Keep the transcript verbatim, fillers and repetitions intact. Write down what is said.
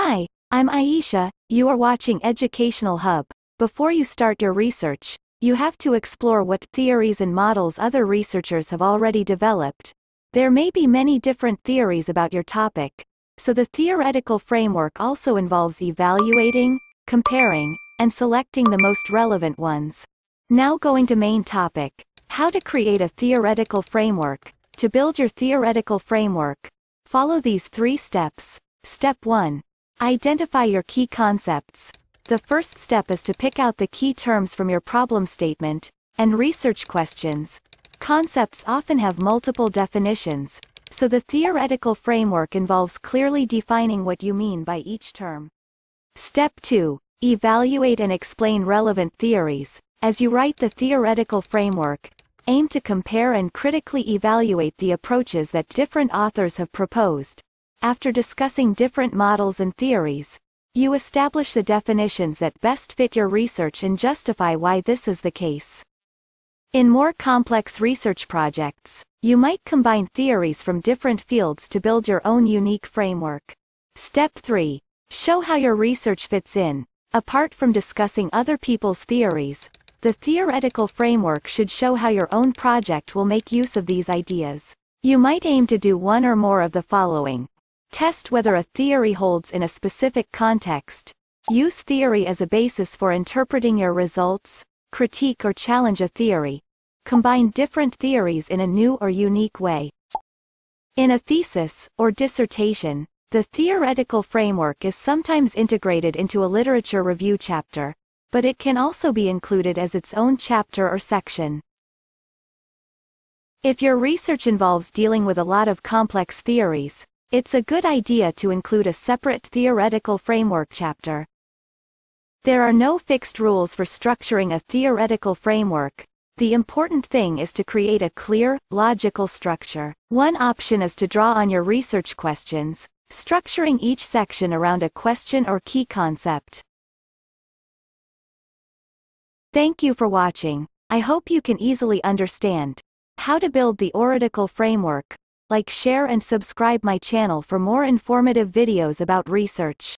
Hi, I'm Aisha, you are watching Educational Hub. Before you start your research, you have to explore what theories and models other researchers have already developed. There may be many different theories about your topic, so the theoretical framework also involves evaluating, comparing, and selecting the most relevant ones. Now going to main topic, how to create a theoretical framework. To build your theoretical framework, follow these three steps. Step one. Identify your key concepts. The first step is to pick out the key terms from your problem statement and research questions. Concepts often have multiple definitions, so the theoretical framework involves clearly defining what you mean by each term. Step two. Evaluate and explain relevant theories. As you write the theoretical framework, aim to compare and critically evaluate the approaches that different authors have proposed. After discussing different models and theories, you establish the definitions that best fit your research and justify why this is the case. In more complex research projects, you might combine theories from different fields to build your own unique framework. Step three. Show how your research fits in. Apart from discussing other people's theories, the theoretical framework should show how your own project will make use of these ideas. You might aim to do one or more of the following. Test whether a theory holds in a specific context. Use theory as a basis for interpreting your results. Critique or challenge a theory. Combine different theories in a new or unique way. In a thesis, or dissertation, the theoretical framework is sometimes integrated into a literature review chapter, but it can also be included as its own chapter or section. If your research involves dealing with a lot of complex theories, it's a good idea to include a separate theoretical framework chapter. There are no fixed rules for structuring a theoretical framework. The important thing is to create a clear, logical structure. One option is to draw on your research questions, structuring each section around a question or key concept. Thank you for watching. I hope you can easily understand how to build the theoretical framework. Like, share and subscribe my channel for more informative videos about research.